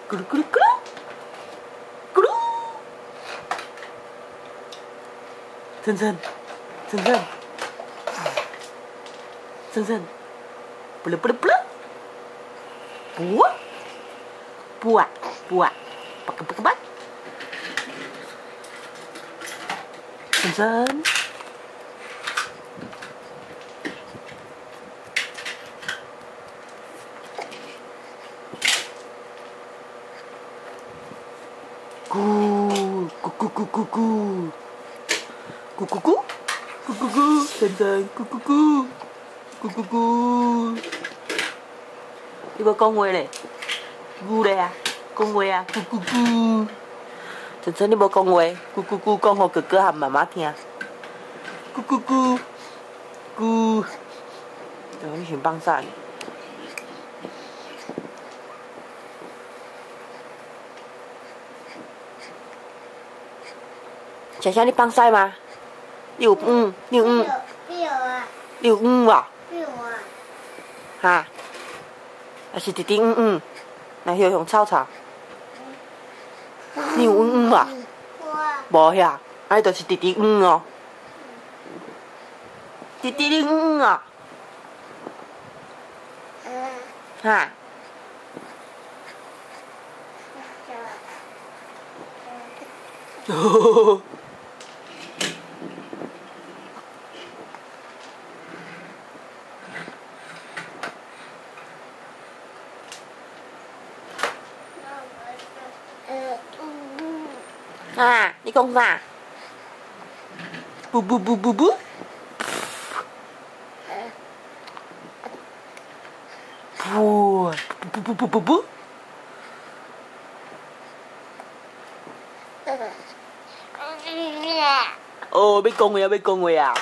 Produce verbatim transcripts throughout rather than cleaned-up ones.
咕噜咕噜咕噜，咕噜。晨晨，晨晨，晨晨，不噜不噜不噜，不，不啊不啊，巴个巴个巴。晨晨。 咕咕咕咕咕咕，咕咕咕，咕咕咕，晨晨，咕咕咕，咕咕咕。你要讲话咧？咕咧啊，讲话啊，咕咕咕。晨晨，你要讲话？咕咕咕，讲给哥哥和妈妈听。咕咕咕，咕。等你先放晒。 想想你放晒吗？你有嗯，你有嗯， 你有啊？ 你有嗯哇？ 有啊。 哈？还是弟弟嗯嗯？那要用草草？你有嗯嗯哇？无呀，哎，就是弟弟嗯哦。弟弟你嗯嗯啊？哈？哦。 啊，你讲啥？不不不不不。不不不不不不。哦，要讲话啊，要讲话啊。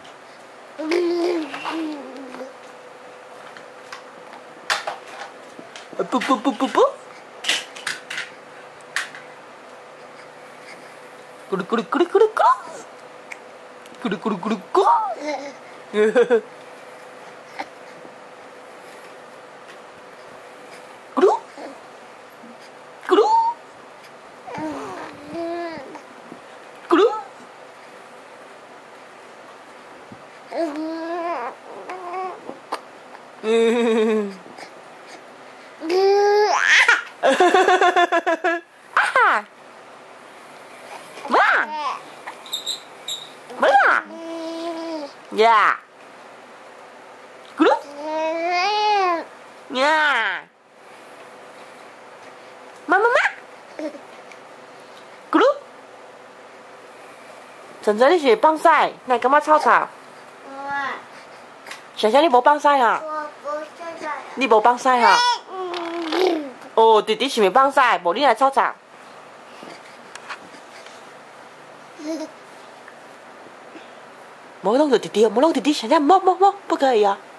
不不不不不。 咕噜咕噜咕噜咕噜咕噜，咕噜咕噜咕噜咕。咕噜，咕噜，咕噜。嗯。啊！ 呀，咕噜，呀，妈妈妈，咕噜，晨晨你是放屎，那干嘛吵吵？想想你无放屎啊？你无放屎啊？哦，弟弟是咪放屎？无你来吵吵。摸弄着弟弟，摸弄弟弟，想想摸摸摸，不可以啊！